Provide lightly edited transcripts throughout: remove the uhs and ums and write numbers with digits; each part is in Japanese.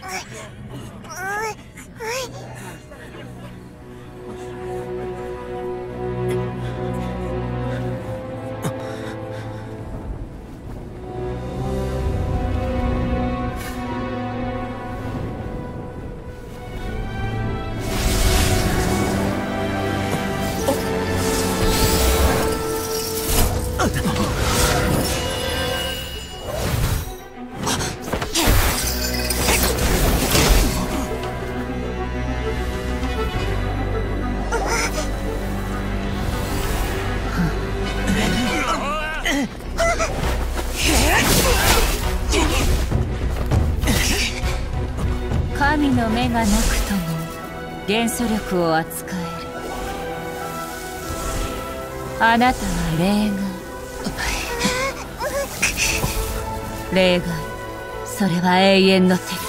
神の目がなくとも元素力を扱える。あなたは例外。例外、それは永遠の敵。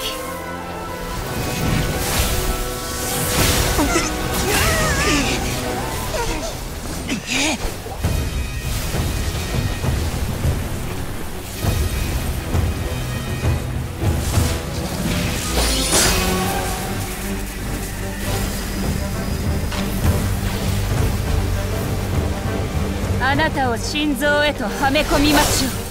あなたを心臓へとはめ込みましょう。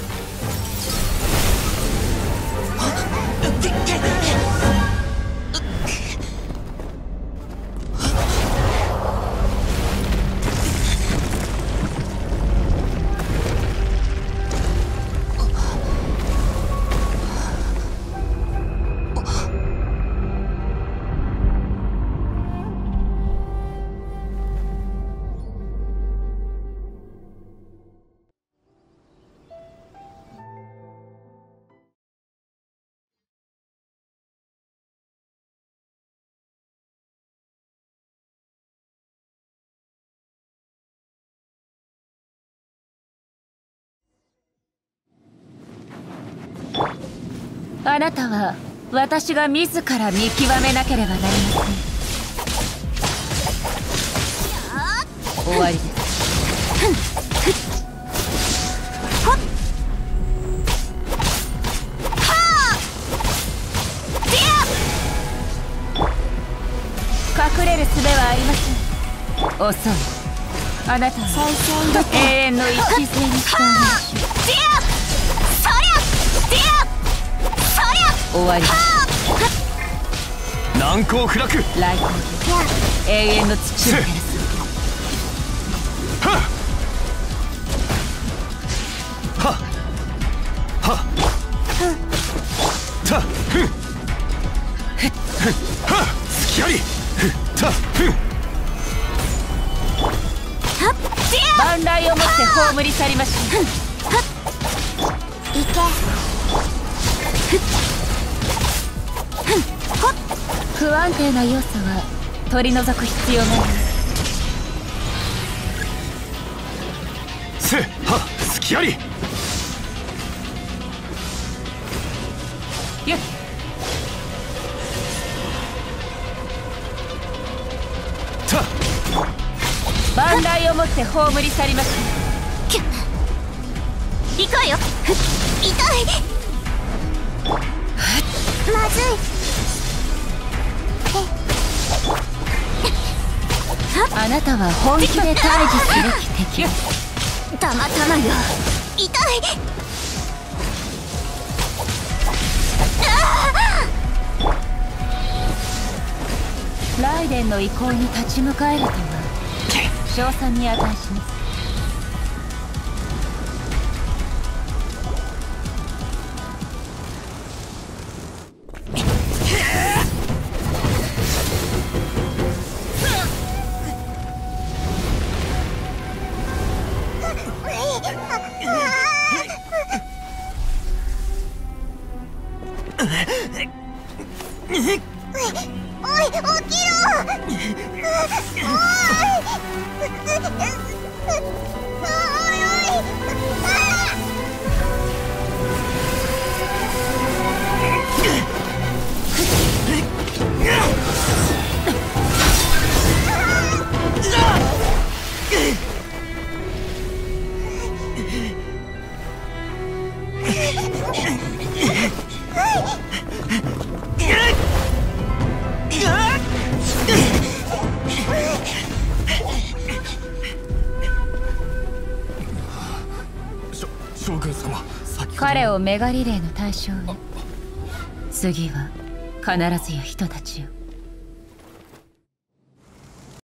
あなたは私が自ら見極めなければなりません。終わりです。隠れる術はありません。遅い。あなたは永遠の一時性に従いましょう。終わり。難攻不落。来光で永遠の土を照らす。はっはっはったふんはっ隙ありたふん万来をもって葬り去りましょう。いけ。不安定な要素は取り除く必要があります。せっは隙あり。やった万来をもって葬り去りましょう。行くわよ。痛い。まずい。あなたは本気で退治すべき敵。たまたまよ。痛い。ライデンの意向に立ち向かえるとは称賛に値します。おい、起きろ。おい。 将軍様、先ほど彼をメガリレーの対象へ。次は必ずや人たちよ。